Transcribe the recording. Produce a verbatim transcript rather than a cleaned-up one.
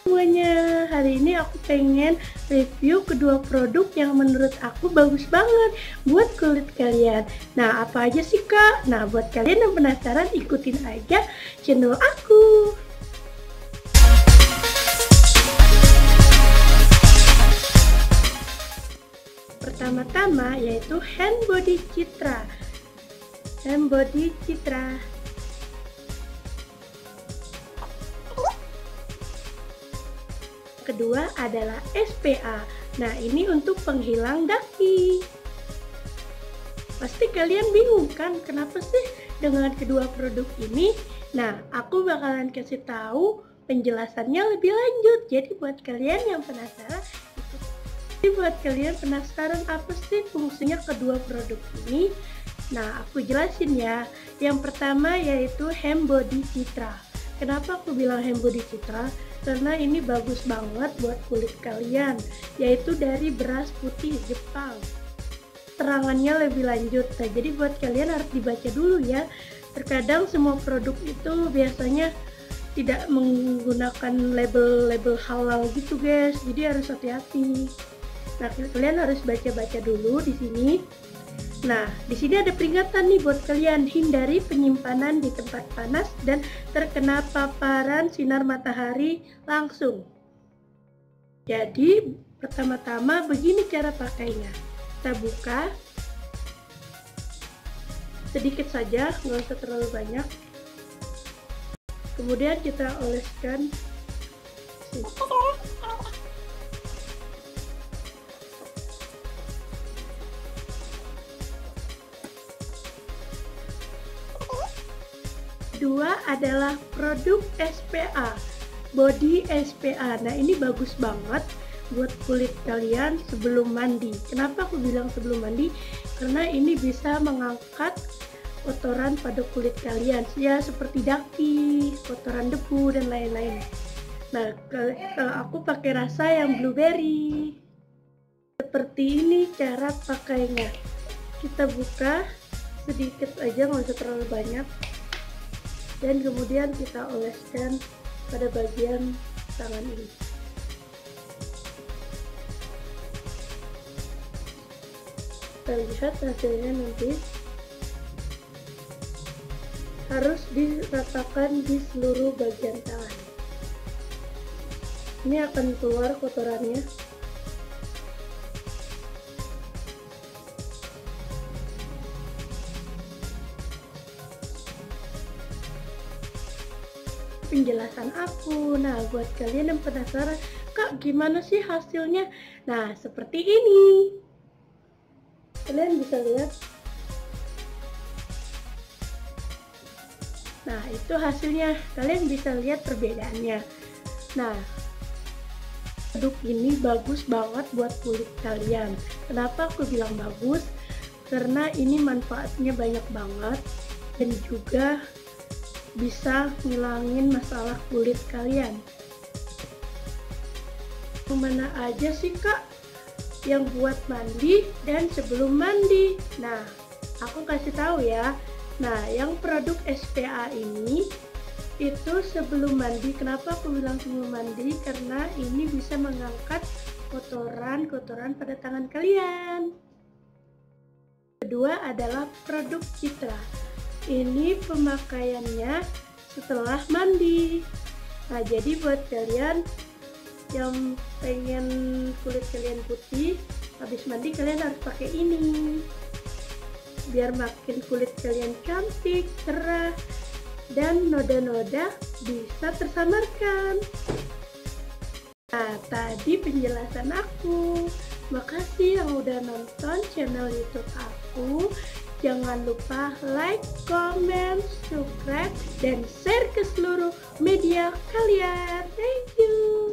Semuanya, hari ini aku pengen review kedua produk yang menurut aku bagus banget buat kulit kalian. Nah, apa aja sih kak? Nah, buat kalian yang penasaran, ikutin aja channel aku. Pertama-tama yaitu Hand Body Citra. Hand Body Citra. Kedua adalah S P A. Nah, ini untuk penghilang daki. Pasti kalian bingung kan, kenapa sih dengan kedua produk ini? Nah, aku bakalan kasih tahu penjelasannya lebih lanjut. Jadi buat kalian yang penasaran, jadi buat kalian penasaran apa sih fungsinya kedua produk ini? Nah, aku jelasin ya. Yang pertama yaitu Hand Body Citra. Kenapa aku bilang Hand Body Citra? Karena ini bagus banget buat kulit kalian, yaitu dari beras putih Jepang. Terangannya lebih lanjut, nah jadi buat kalian harus dibaca dulu ya. Terkadang semua produk itu biasanya tidak menggunakan label-label halal gitu guys, jadi harus hati-hati. Nah, kalian harus baca-baca dulu di sini. Nah, di sini ada peringatan nih buat kalian, hindari penyimpanan di tempat panas dan terkena paparan sinar matahari langsung. Jadi, pertama-tama begini cara pakainya. Kita buka sedikit saja, nggak usah terlalu banyak. Kemudian kita oleskan sini. Kedua adalah produk S P A, Body S P A. Nah, ini bagus banget buat kulit kalian sebelum mandi. Kenapa aku bilang sebelum mandi? Karena ini bisa mengangkat kotoran pada kulit kalian, ya seperti daki, kotoran debu dan lain-lain. Nah, kalau aku pakai rasa yang blueberry. Seperti ini cara pakainya. Kita buka sedikit aja, nggak usah terlalu banyak. Dan kemudian kita oleskan pada bagian tangan ini. Kita lihat hasilnya nanti. Harus diratakan di seluruh bagian tangan. Ini akan keluar kotorannya. Penjelasan aku. Nah, buat kalian yang penasaran, kak gimana sih hasilnya? Nah, seperti ini. Kalian bisa lihat. Nah, itu hasilnya. Kalian bisa lihat perbedaannya. Nah, produk ini bagus banget buat kulit kalian. Kenapa aku bilang bagus? Karena ini manfaatnya banyak banget dan juga bisa ngilangin masalah kulit kalian. Kemana aja sih kak yang buat mandi dan sebelum mandi? Nah, aku kasih tahu ya. Nah, yang produk S P A ini itu sebelum mandi. Kenapa aku bilang sebelum mandi? Karena ini bisa mengangkat kotoran-kotoran pada tangan kalian. Kedua adalah produk Citra. Ini pemakaiannya setelah mandi. Nah, jadi buat kalian yang pengen kulit kalian putih, habis mandi kalian harus pakai ini. Biar makin kulit kalian cantik, cerah, dan noda-noda bisa tersamarkan. Nah, tadi penjelasan aku. Makasih yang udah nonton channel YouTube aku. Jangan lupa like, comment, subscribe, dan share ke seluruh media kalian. Thank you.